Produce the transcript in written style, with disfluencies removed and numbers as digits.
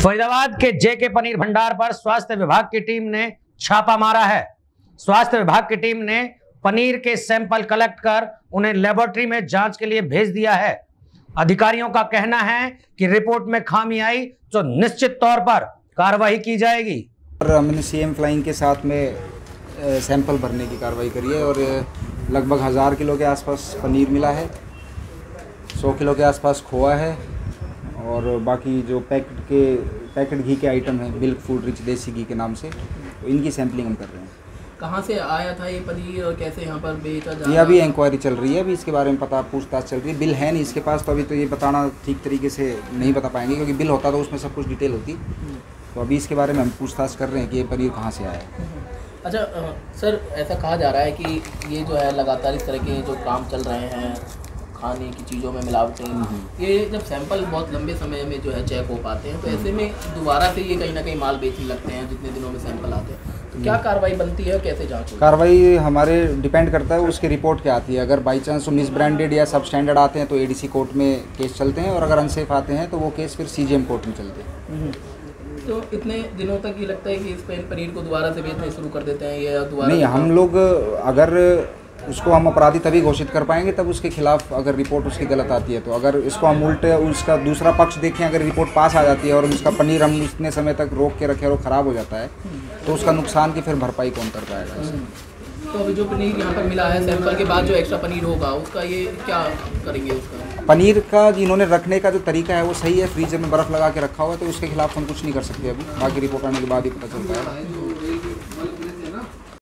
फरीदाबाद के जेके पनीर भंडार पर स्वास्थ्य विभाग की टीम ने छापा मारा है। स्वास्थ्य विभाग की टीम ने पनीर के सैंपल कलेक्ट कर उन्हें लेबोरेटरी में जांच के लिए भेज दिया है। अधिकारियों का कहना है कि रिपोर्ट में खामी आई तो निश्चित तौर पर कार्रवाई की जाएगी। हमने सीएम फ्लाइंग के साथ में सैंपल भरने की कार्रवाई करी है और लगभग 1000 किलो के आसपास पनीर मिला है, 100 किलो के आसपास खोआ है और बाकी जो पैकेट घी के आइटम हैं, मिल्क फूड रिच देसी घी के नाम से, तो इनकी सैंपलिंग हम कर रहे हैं। कहाँ से आया था ये पनीर और कैसे यहाँ पर बेचा जा रहा है? ये अभी इंक्वायरी चल रही है, अभी इसके बारे में पूछताछ चल रही है। बिल है नहीं इसके पास, तो अभी तो ये बताना ठीक तरीके से नहीं बता पाएंगे, क्योंकि बिल होता तो उसमें सब कुछ डिटेल होती। तो अभी इसके बारे में हम पूछताछ कर रहे हैं कि ये पनीर कहाँ से आया है। अच्छा सर, ऐसा कहा जा रहा है कि ये जो है लगातार इस तरह के जो काम चल रहे हैं, खाने की चीज़ों में मिलावटें, ये जब सैंपल बहुत लंबे समय में जो है चेक हो पाते हैं तो ऐसे में दोबारा से ये कहीं ना कहीं माल बेचने लगते हैं जितने दिनों में सैंपल आते हैं, तो क्या कार्रवाई बनती है, कैसे जांच होती है? कार्रवाई हमारे डिपेंड करता है उसकी रिपोर्ट क्या आती है। अगर बाई चांस मिस ब्रांडेड या सब स्टैंडर्ड आते हैं तो एडीसी कोर्ट में केस चलते हैं, और अगर अनसेफ आते हैं तो वो केस फिर सीजीएम कोर्ट में चलते हैं। तो इतने दिनों तक ये लगता है कि इस पनीर को दोबारा से बेचना शुरू कर देते हैं या दोबारा? नहीं, हम लोग अगर उसको हम अपराधी तभी घोषित कर पाएंगे तब उसके खिलाफ अगर रिपोर्ट उसकी गलत आती है। तो अगर इसको हम उल्टे उसका दूसरा पक्ष देखें, अगर रिपोर्ट पास आ जाती है और उसका पनीर हम इतने समय तक रोक के रखे और ख़राब हो जाता है तो उसका नुकसान की फिर भरपाई कौन कर पाएगा इसमें। तो अभी जो पनीर यहाँ पर मिला है सैंपल के बाद जो एक्स्ट्रा पनीर होगा उसका ये क्या करेंगे? उसका पनीर का इन्होंने रखने का जो तरीका है वो सही है, फ्रीजर में बर्फ़ लगा के रखा हुआ है, तो उसके खिलाफ हम कुछ नहीं कर सकते अभी, बाकी रिपोर्ट आने के बाद ही पता चल पाएगा।